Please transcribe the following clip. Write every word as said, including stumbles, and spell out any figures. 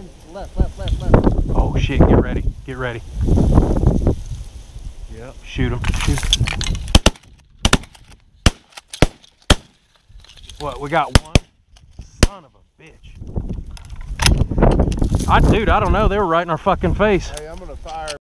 left, left, left, left. Oh shit, get ready, get ready. Yep, shoot him, shoot. What, we got one? Son of a bitch. I, dude, I don't know, they were right in our fucking face. Hey, I'm gonna fire.